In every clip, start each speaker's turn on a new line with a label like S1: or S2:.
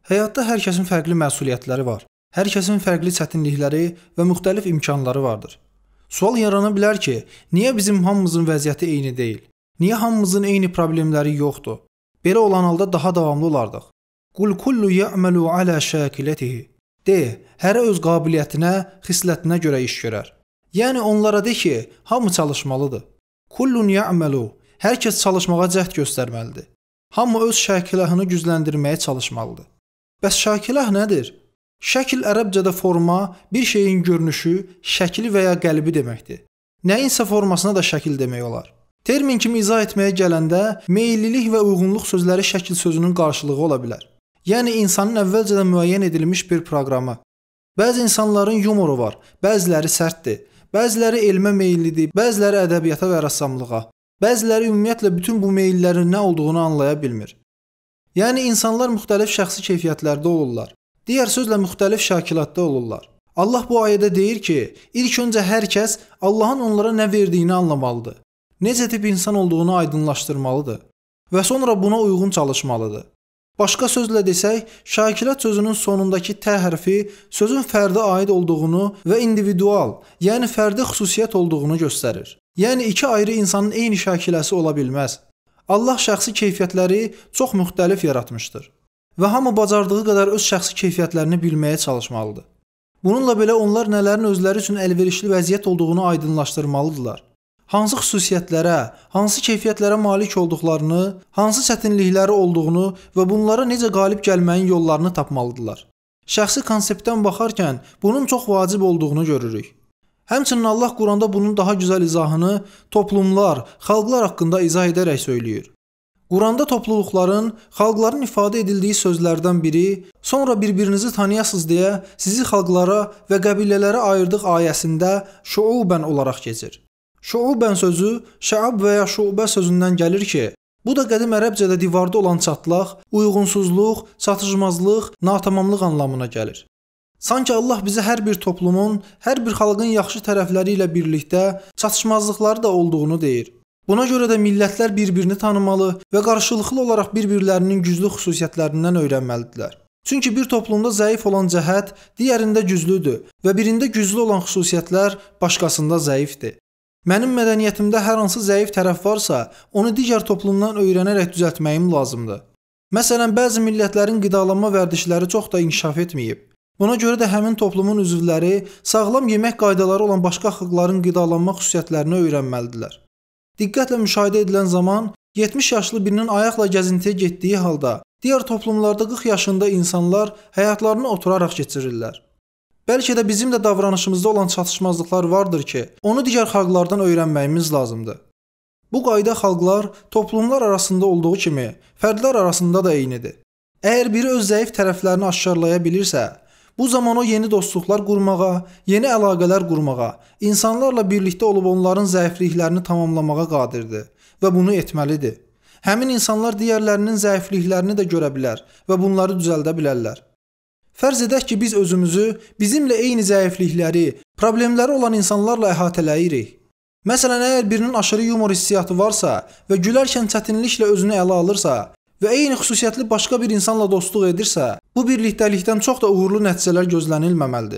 S1: Həyatda hər kəsin fərqli məsuliyyətləri var. Hər kəsin fərqli çətinlikləri və müxtəlif imkanları vardır. Sual yarana bilər ki, niyə bizim hamımızın vəziyyəti eyni deyil? Niyə hamımızın eyni problemləri yoxdur? Belə olan halda daha davamlı olardıq. Qul kullu ya'malu ala şakilatihi. De, hərə öz qabiliyyətinə, xislətinə görə iş görər. Yəni onlara de ki, hamı çalışmalıdır. Kullun ya'malu. Hər kəs çalışmağa cəhd göstərməlidir. Hamı öz şəkiləhini gücləndirməyə çalışmalıdır. Bəs şəkiləh nədir? Şəkil ərəbcədə forma, bir şeyin görünüşü, şəkli və ya qəlbi deməkdir. Nəyinsə formasına da şəkil demək olar. Termin kimi izah etməyə gələndə, meyillilik və uyğunluq sözləri şəkil sözünün qarşılığı ola bilər. Yəni insanın əvvəlcədən müəyyən edilmiş bir proqramı. Bəzi insanların yumoru var, bəziləri sərtdir, bəziləri elmə meyillidir, bəziləri ədəbiyyata və rəssamlığa, bəziləri ümumiyyətlə bütün bu meyillərin nə olduğunu anlaya bilmir. Yəni insanlar müxtəlif şəxsi keyfiyyətlərdə olurlar. Digər sözlə müxtəlif şəkilatda olurlar. Allah bu ayədə deyir ki, ilk öncə hər kəs Allahın onlara nə verdiyini anlamalıdır. Necə tip insan olduğunu aydınlaşdırmalıdır və sonra buna uyğun çalışmalıdır. Başqa sözlə desək, şəkilat sözünün sonundakı tə hərfi sözün fərdə aid olduğunu və individual, yəni fərdi xüsusiyyət olduğunu göstərir. Yəni iki ayrı insanın eyni şəkiləsi ola bilməz. Allah şəxsi keyfiyyətləri çox müxtəlif yaratmışdır və hamı bacardığı qədər öz şəxsi keyfiyyətlərini bilməyə çalışmalıdır. Bununla belə onlar nələrin özləri üçün əlverişli vəziyyət olduğunu aydınlaşdırmalıdırlar. Hansı xüsusiyyətlərə, hansı keyfiyyətlərə malik olduqlarını, hansı çətinlikləri olduğunu və bunlara necə qalib gəlməyin yollarını tapmalıdırlar. Şəxsi konseptdən baxarkən bunun çox vacib olduğunu görürük. Həmçinin Allah Quranda bunun daha gözəl izahını toplumlar, xalqlar haqqında izah edərək söyləyir. Quranda topluluqların, xalqların ifadə edildiyi sözlərdən biri, sonra bir-birinizi tanıyasınız deyə sizi xalqlara və qəbilələrə ayırdıq ayəsində şuubən olaraq keçir. Şuubən sözü şəab və ya şubə sözündən gəlir ki, bu da qədim ərəbcədə divarda olan çatlaq, uyğunsuzluq, çatışmazlıq, natamamlıq anlamına gəlir. Sanki Allah bizə hər bir toplumun, hər bir xalqın yaxşı tərəfləri ilə birlikdə çatışmazlıqları da olduğunu deyir. Buna görə də millətlər bir-birini tanımalı və qarşılıqlı olaraq bir-birlərinin güclü xüsusiyyətlərindən öyrənməlidirlər. Çünki bir toplumda zəif olan cəhət digərində güclüdür və birində güclü olan xüsusiyyətlər başqasında zəifdir. Mənim mədəniyyətimdə hər hansı zəif tərəf varsa, onu digər toplumdan öyrənərək düzəltməyim lazımdır. Məsələn, bəzi millətlərin qidalanma vərdişləri çox da inkişaf etməyib. Buna görə də həmin toplumun üzvləri sağlam yemək qaydaları olan başqa xalqların qidalanma xüsusiyyətlərini öyrənməlidirlər. Diqqətlə müşahidə edilən zaman 70 yaşlı birinin ayaqla gəzintiyə getdiyi halda, digər toplumlarda 40 yaşında insanlar həyatlarını oturaraq keçirirlər. Bəlkə də bizim də davranışımızda olan çatışmazlıqlar vardır ki, onu digər xalqlardan öyrənməyimiz lazımdır. Bu qayda xalqlar, toplumlar arasında olduğu kimi, fərdlər arasında da eynidir. Əgər biri öz zəif tərəflərini aşkarlaya bilirsə, bu zaman o yeni dostluqlar qurmağa, yeni əlaqələr qurmağa, insanlarla birlikdə olub onların zəifliklərini tamamlamağa qadirdir və bunu etməlidir. Həmin insanlar digərlərinin zəifliklərini də görə bilər və bunları düzəldə bilərlər. Fərz edək ki, biz özümüzü bizimlə eyni zəiflikləri, problemləri olan insanlarla əhatələyirik. Məsələn, əgər birinin aşırı yumor hissiyatı varsa və gülərkən çətinliklə özünü ələ alırsa və eyni xüsusiyyətli başqa bir insanla dostluq edirsə, bu birlikdəlikdən çox da uğurlu nəticələr gözlənilməməlidir.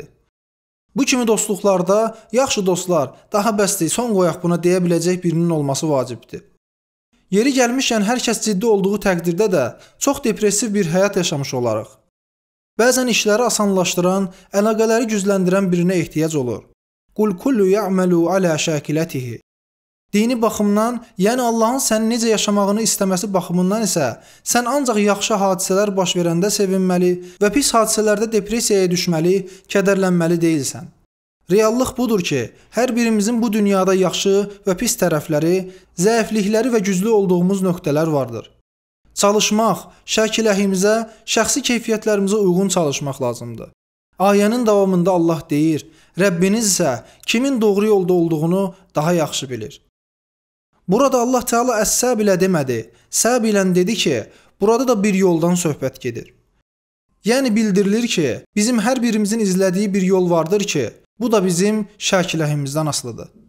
S1: Bu kimi dostluqlarda yaxşı dostlar, daha bəsdir, son qoyaq buna deyə biləcək birinin olması vacibdir. Yeri gəlmişkən hər kəs ciddi olduğu təqdirdə də çox depressiv bir həyat yaşamış olarıq. Bəzən işləri asanlaşdıran, əlaqələri gücləndirən birinə ehtiyac olur. Qul kullu ya'malu ala şakilatihi. Dini baxımdan, yəni Allahın səni necə yaşamağını istəməsi baxımından isə sən ancaq yaxşı hadisələr baş verəndə sevinməli və pis hadisələrdə depressiyaya düşməli, kədərlənməli deyilsən. Reallıq budur ki, hər birimizin bu dünyada yaxşı və pis tərəfləri, zəiflikləri və güclü olduğumuz nöqtələr vardır. Çalışmaq, şəkiləhimizə, şəxsi keyfiyyətlərimizə uyğun çalışmaq lazımdır. Ayənin davamında Allah deyir, Rəbbiniz isə kimin doğru yolda olduğunu daha yaxşı bilir. Burada Allah Teala əs-səb ilə demədi, səb ilə dedi ki, burada da bir yoldan söhbət gedir. Yəni bildirilir ki, bizim hər birimizin izlədiyi bir yol vardır ki, bu da bizim şəkiləhimizdən asılıdır.